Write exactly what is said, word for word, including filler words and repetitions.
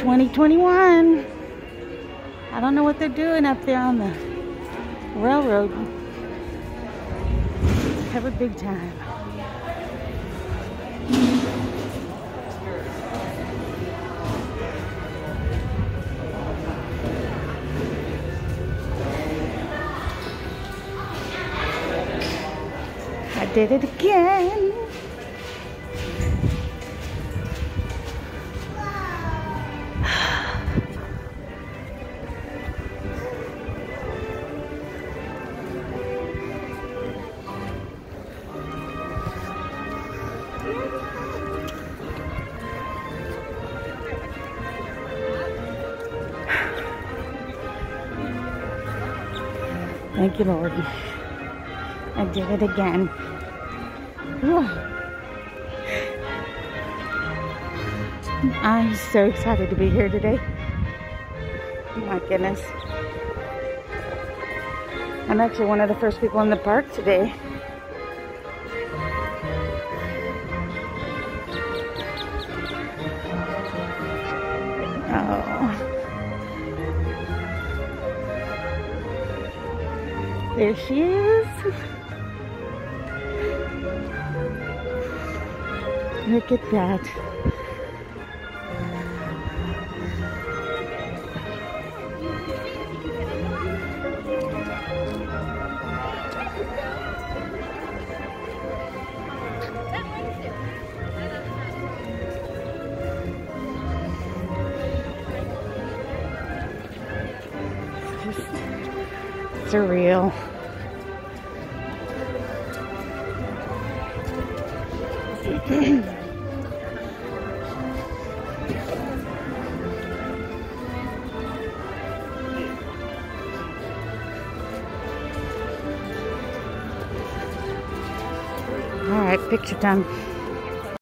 twenty twenty-one. I don't know what they're doing up there on the railroad. Covered big time. I did it again. Thank you, Lord. I did it again. Whew. I'm so excited to be here today. Oh my goodness. I'm actually one of the first people in the park today. Oh. There she is. Look at that. It's just surreal. All right, picture time.